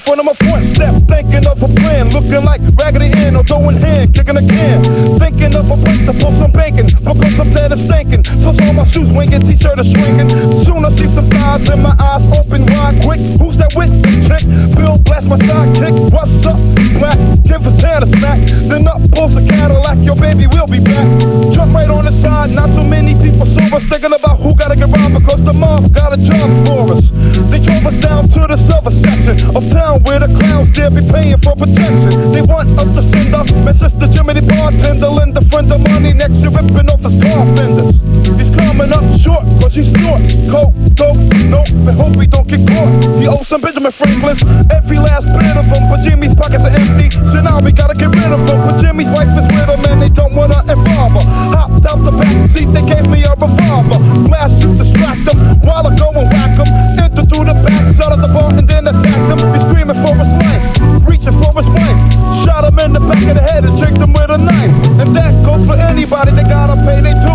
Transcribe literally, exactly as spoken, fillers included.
front of my front step, thinking of a plan, looking like Raggedy Ann or throwing hand, kicking a can. Thinking of a place to pull some bacon, because I'm dead and stinking. So saw my shoes winging, t-shirt is swinging. Soon I see some thighs and my eyes open wide quick. Who's that with the chick? Bill blast my sidekick. What's up, black? Give his hand a smack. Then up pulls a Cadillac, your baby will be back. Jump right on the side, not too many people saw us. Thinking about who gotta get robbed because the mob got a job for us. They drove us down to the silver section of town where the clowns dare be paying for protection. They want us to send up my sister Jimmy the bartender, Linda, friend of money, next to ripping off his car fenders. He's coming up short, cause he's short. Coke, dope, nope, and hope he don't get caught. He owes some Benjamin Franklins, every last bit of them, but Jimmy's pockets are empty, so now we gotta get rid of them. But Jimmy's wife is with him and they don't wanna involve her. Hopped out the back seat, they gave me a revolver. Blast to distract them, while I go and whack them. Enter through the back, shut at the bar and then attack them. He's screaming for his life, reaching for his wife. Shot him in the back of the head and tricked him with a knife. And that goes for anybody that gotta pay their dues.